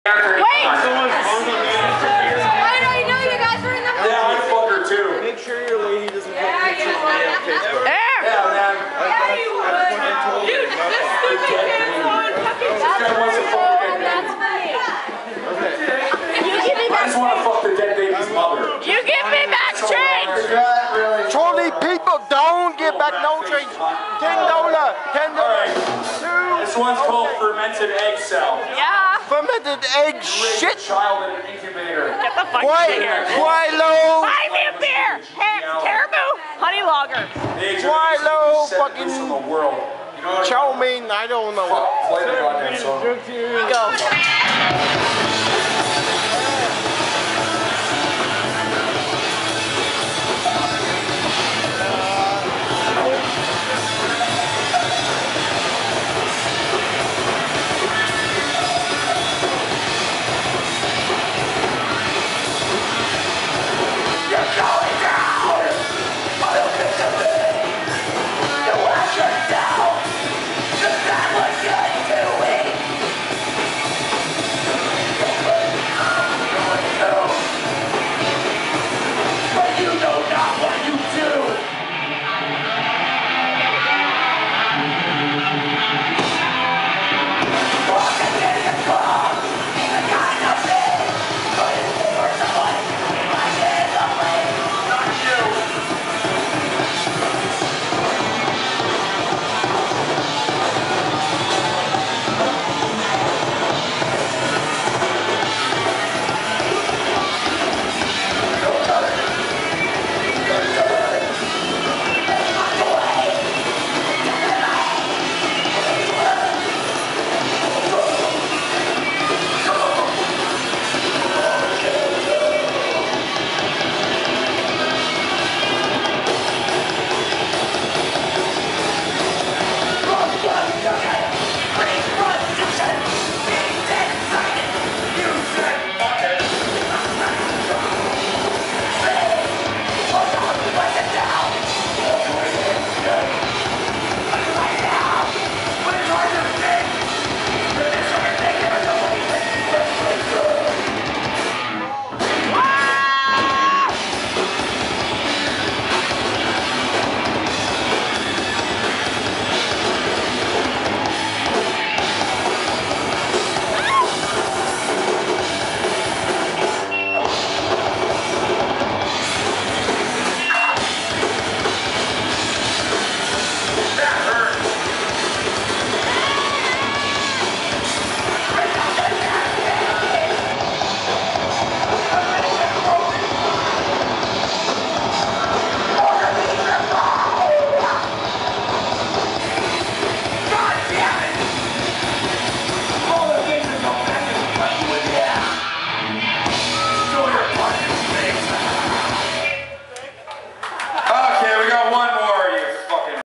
Wait! I know you guys are in the Yeah, I'd fuck her too. Make sure your lady doesn't put pictures of me on Facebook. Yeah, man. Yeah, you would. Dude, this stupid kid's on fucking that's funny. You give me I just want to fuck the dead baby's mother. You give me back change! Trolley people don't give back no change. $10. This one's called Fermented Egg Cell. Yeah. Fermented egg Raise shit. a child in an incubator. Get the fuck out of here. Quilo. Buy me a beer! Caribou, honey lager. Quilo, fucking from the world. You know what chow mein, I don't know. Fuck, play the goddamn song. Go.